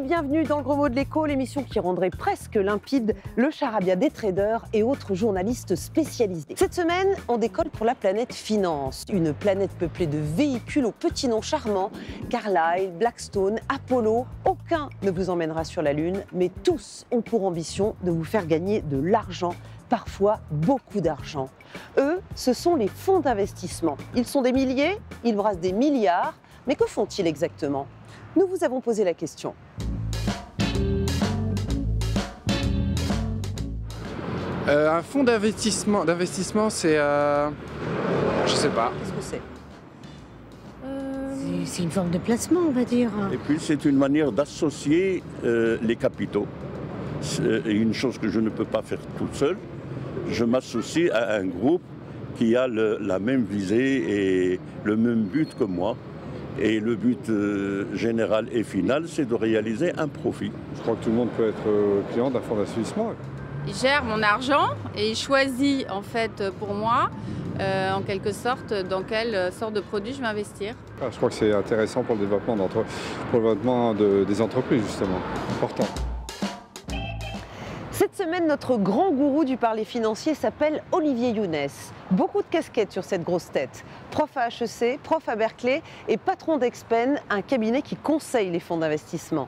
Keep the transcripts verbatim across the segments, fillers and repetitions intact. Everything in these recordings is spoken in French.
bienvenue dans le Gros Mot de l'Écho, l'émission qui rendrait presque limpide le charabia des traders et autres journalistes spécialisés. Cette semaine, on décolle pour la planète finance, une planète peuplée de véhicules aux petits noms charmants, Carlyle, Blackstone, Apollo. Aucun ne vous emmènera sur la Lune, mais tous ont pour ambition de vous faire gagner de l'argent, parfois beaucoup d'argent. Eux, ce sont les fonds d'investissement. Ils sont des milliers, ils brassent des milliards, mais que font-ils exactement ? Nous vous avons posé la question. Euh, un fonds d'investissement, d'investissement, c'est, euh, je sais pas. Qu'est-ce que c'est ? euh, C'est une forme de placement, on va dire. Et puis c'est une manière d'associer euh, les capitaux. C'est une chose que je ne peux pas faire toute seule. Je m'associe à un groupe qui a le, la même visée et le même but que moi. Et le but euh, général et final, c'est de réaliser un profit. Je crois que tout le monde peut être euh, client d'un fonds d'investissement. Il gère mon argent et il choisit en fait pour moi, euh, en quelque sorte, dans quelle sorte de produit je vais investir. Ah, je crois que c'est intéressant pour le développement, d'entre... pour le développement de, des entreprises, justement. Important. Cette semaine, notre grand gourou du parler financier s'appelle Olivier Younes. Beaucoup de casquettes sur cette grosse tête. Prof à H E C, prof à Berkeley et patron d'Expen, un cabinet qui conseille les fonds d'investissement.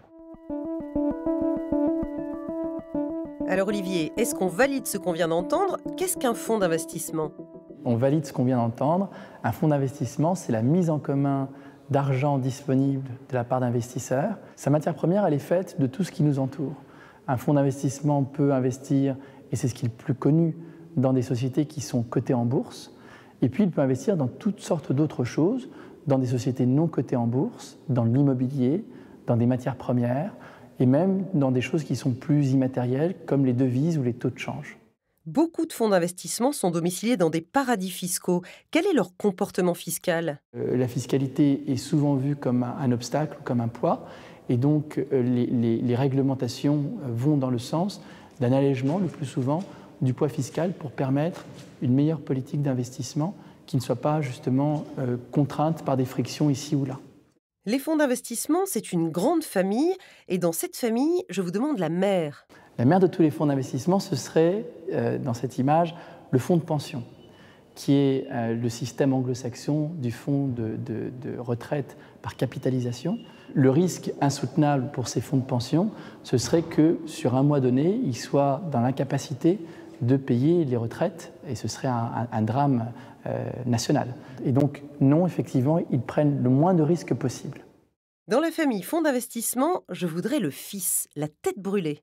Alors Olivier, est-ce qu'on valide ce qu'on vient d'entendre ? Qu'est-ce qu'un fonds d'investissement ? On valide ce qu'on vient d'entendre. Un fonds d'investissement, c'est la mise en commun d'argent disponible de la part d'investisseurs. Sa matière première, elle est faite de tout ce qui nous entoure. Un fonds d'investissement peut investir, et c'est ce qui est le plus connu, dans des sociétés qui sont cotées en bourse. Et puis, il peut investir dans toutes sortes d'autres choses, dans des sociétés non cotées en bourse, dans l'immobilier, dans des matières premières, et même dans des choses qui sont plus immatérielles, comme les devises ou les taux de change. Beaucoup de fonds d'investissement sont domiciliés dans des paradis fiscaux. Quel est leur comportement fiscal ? euh, La fiscalité est souvent vue comme un, un obstacle, comme un poids. Et donc, les, les, les réglementations vont dans le sens d'un allègement, le plus souvent, du poids fiscal pour permettre une meilleure politique d'investissement qui ne soit pas justement euh, contrainte par des frictions ici ou là. Les fonds d'investissement, c'est une grande famille. Et dans cette famille, je vous demande la mère. La mère de tous les fonds d'investissement, ce serait, euh, dans cette image, le fonds de pension, qui est euh, le système anglo-saxon du fonds de, de, de retraite par capitalisation. Le risque insoutenable pour ces fonds de pension, ce serait que sur un mois donné, ils soient dans l'incapacité de payer les retraites, et ce serait un, un, un drame euh, national. Et donc, non, effectivement, ils prennent le moins de risques possible. Dans la famille fonds d'investissement, je voudrais le fils, la tête brûlée.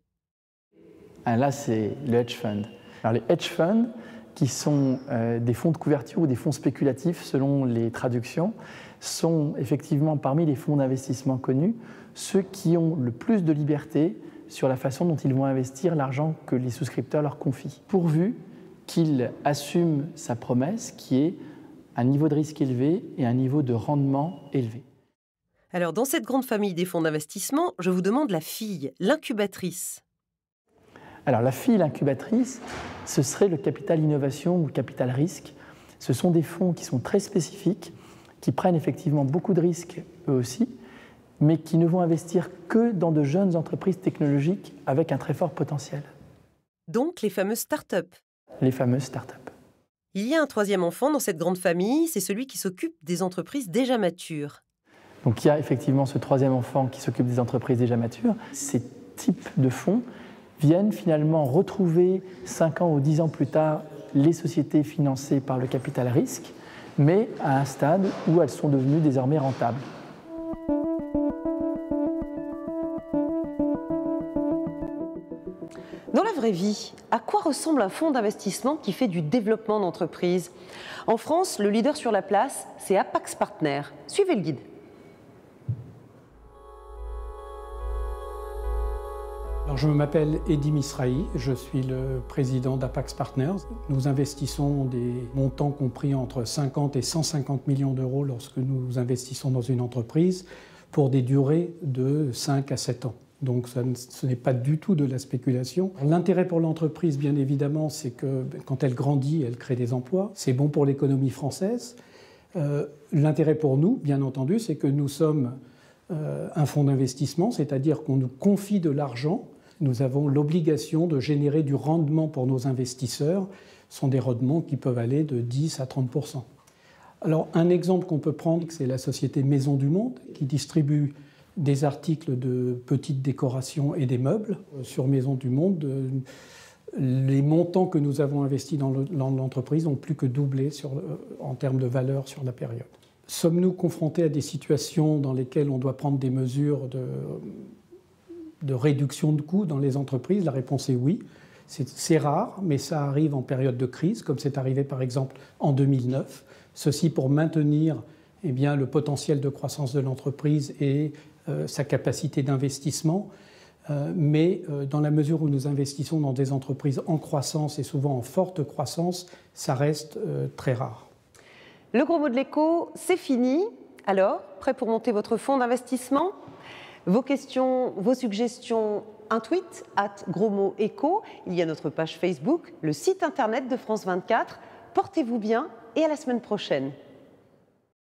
Ah, là, c'est le hedge fund. Alors, les hedge funds, qui sont euh, des fonds de couverture ou des fonds spéculatifs selon les traductions, sont effectivement parmi les fonds d'investissement connus ceux qui ont le plus de liberté sur la façon dont ils vont investir l'argent que les souscripteurs leur confient, pourvu qu'ils assument sa promesse qui est un niveau de risque élevé et un niveau de rendement élevé. Alors dans cette grande famille des fonds d'investissement, je vous demande la fille, l'incubatrice. Alors la fille, l'incubatrice, ce serait le capital innovation ou le capital risque. Ce sont des fonds qui sont très spécifiques, qui prennent effectivement beaucoup de risques eux aussi, mais qui ne vont investir que dans de jeunes entreprises technologiques avec un très fort potentiel. Donc les fameuses start-up. Les fameuses start-up. Il y a un troisième enfant dans cette grande famille, c'est celui qui s'occupe des entreprises déjà matures. Donc il y a effectivement ce troisième enfant qui s'occupe des entreprises déjà matures. Ces types de fonds viennent finalement retrouver cinq ans ou dix ans plus tard les sociétés financées par le capital risque, mais à un stade où elles sont devenues désormais rentables. Dans la vraie vie, à quoi ressemble un fonds d'investissement qui fait du développement d'entreprise ? En France, le leader sur la place, c'est Apax Partners. Suivez le guide. Alors, je m'appelle Eddy Misrahi, je suis le président d'Apax Partners. Nous investissons des montants compris entre cinquante et cent cinquante millions d'euros lorsque nous investissons dans une entreprise pour des durées de cinq à sept ans. Donc ça, ce n'est pas du tout de la spéculation. L'intérêt pour l'entreprise, bien évidemment, c'est que quand elle grandit, elle crée des emplois. C'est bon pour l'économie française. Euh, l'intérêt pour nous, bien entendu, c'est que nous sommes euh, un fonds d'investissement, c'est-à-dire qu'on nous confie de l'argent. Nous avons l'obligation de générer du rendement pour nos investisseurs. Ce sont des rendements qui peuvent aller de dix à trente pour cent. Alors, un exemple qu'on peut prendre, c'est la société Maison du Monde, qui distribue des articles de petite décoration et des meubles sur Maison du Monde. Les montants que nous avons investis dans l'entreprise ont plus que doublé sur, en termes de valeur sur la période. Sommes-nous confrontés à des situations dans lesquelles on doit prendre des mesures de, de réduction de coûts dans les entreprises? La réponse est oui. C'est rare, mais ça arrive en période de crise, comme c'est arrivé par exemple en deux mille neuf. Ceci pour maintenir eh bien, le potentiel de croissance de l'entreprise et euh, sa capacité d'investissement. Euh, mais euh, dans la mesure où nous investissons dans des entreprises en croissance et souvent en forte croissance, ça reste euh, très rare. Le gros mot de l'écho, c'est fini. Alors, prêt pour monter votre fonds d'investissement? Vos questions, vos suggestions, un tweet, at gros mot écho. Il y a notre page Facebook, le site internet de France vingt-quatre. Portez-vous bien et à la semaine prochaine.